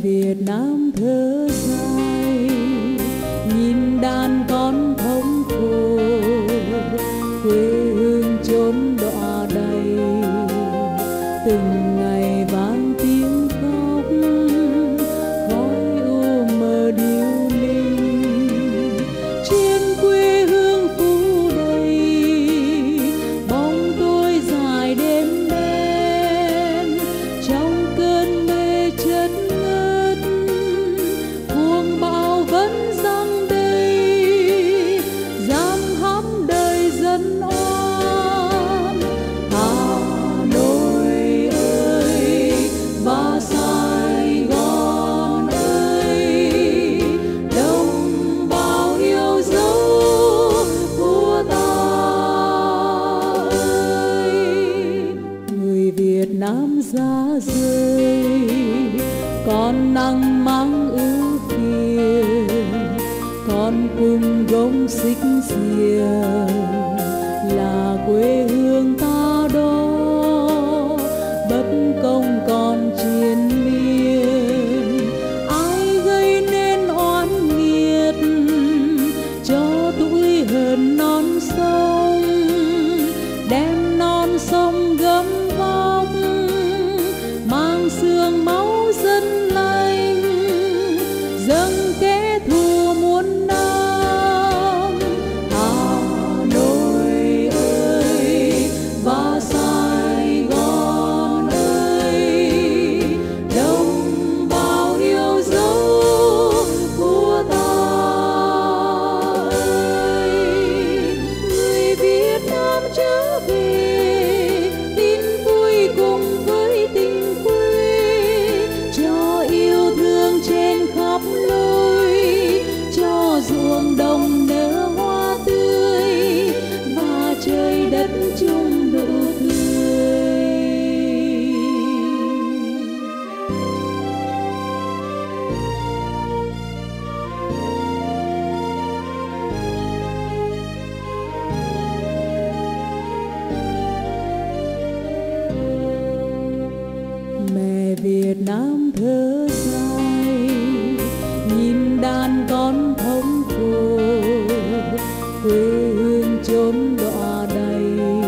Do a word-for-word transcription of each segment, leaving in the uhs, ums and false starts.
Việt Nam thơ dài nhìn đàn con thống khổ, quê hương chốn đọa đầy từng ngày vang tiếng khóc, khói u mờ điêu linh trên quê hương phủ đầy bóng tôi dài đêm đen trong cơn mê chất ngất, cuồng bão vẫn giăng đầy giam hãm đời dân oan. Hà Nội ơi và Sài Gòn ơi, đồng bào yêu dấu của ta ơi, người Việt Nam giá rơi con nắng mang ưu phiền, con cùng gông xích xìa là quê hương ta đó, bất công còn triền miên. Ai gây nên oán nghiệt cho tuổi hờn non sông, đem non sông gấm vóc mang xương máu dân lành, dâng kẻ thù muôn năm. Hà Nội ơi và Sài Gòn ơi, đồng bào yêu dấu của ta ơi, người Việt Nam trở về tin vui cùng với tình quê, cho yêu thương trên khắp lối, cho ruộng đồng nở hoa tươi và trời đất chung nụ cười. Mẹ Việt Nam thơ dài nhìn đàn con thống khổ, quê hương chốn đọa đầy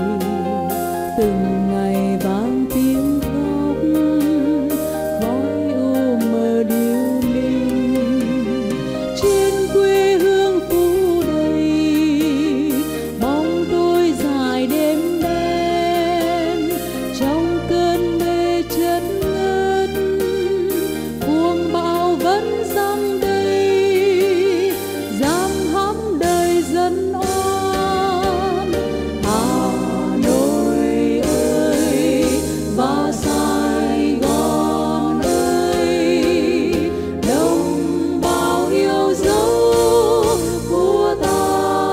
từng ngày vang tiếng khóc, khói u mờ điêu linh trên quê hương phủ đầy bóng tôi dài đêm đen trong cơn mê chất ngất, cuồng bão vẫn giăng đầy giam hãm đời dân oan. Hà Nội ơi và Sài Gòn ơi, đồng bào yêu dấu của ta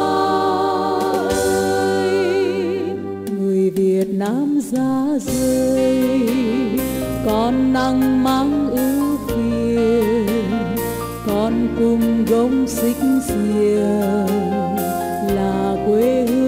ơi, người Việt Nam giá rơi con nắng mang ưu phiền, con cùng gông xích xìa là quê hương